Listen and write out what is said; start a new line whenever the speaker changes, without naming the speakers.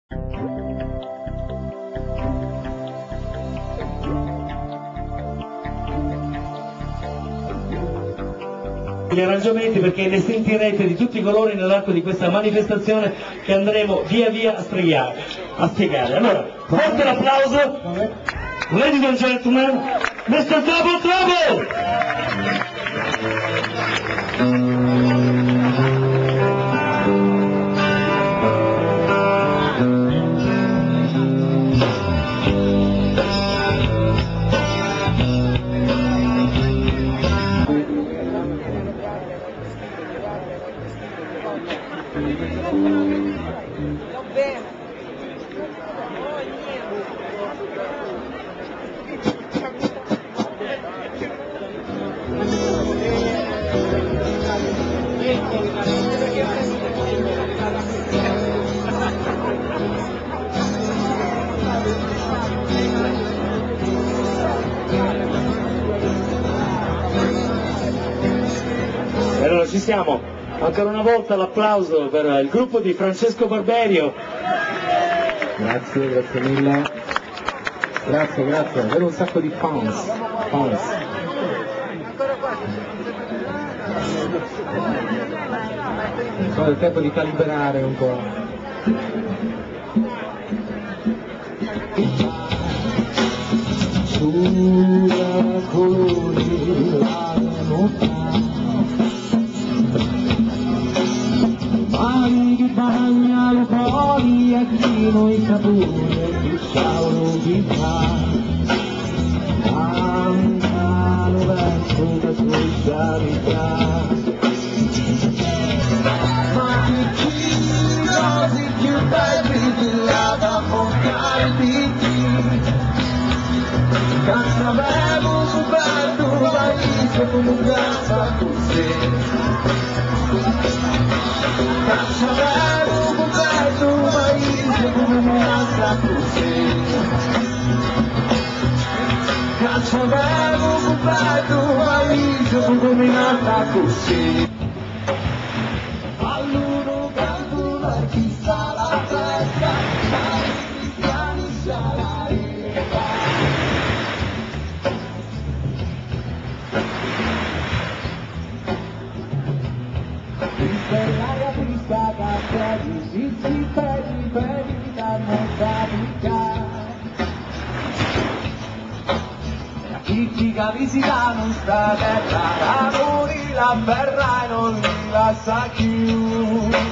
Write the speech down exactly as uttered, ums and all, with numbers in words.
Gli arrangiamenti, perché ne sentirete di tutti i colori nell'arco di questa manifestazione che andremo via via a spiegare. A spiegare. Allora, forte l'applauso, ladies and gentlemen, mister Double Trouble! Allora ci siamo, ancora una volta l'applauso per il gruppo di Francesco Barberio.
Grazie, grazie mille. Grazie, grazie, avere un sacco di fans. fans. Sono il tempo di calibrare un po'. Sulla colori la notte, mari che bagnano fuori e chi noi sapore che ciao di fa, mancano verso la socialità, ma che chi così più belli di là da portare di chi, cazzo avevo coperto la vita come un gatto così. Cazzo avevo coperto un paese come un'altra così. Cazzo avevo coperto un paese come un'altra così. All'uno canto l'artista la testa, ai cristiani sarà retta. L'aria trista che si si pedi per da non fatica, la chicca visita nostra terra, la muri la berra e non li lascia più.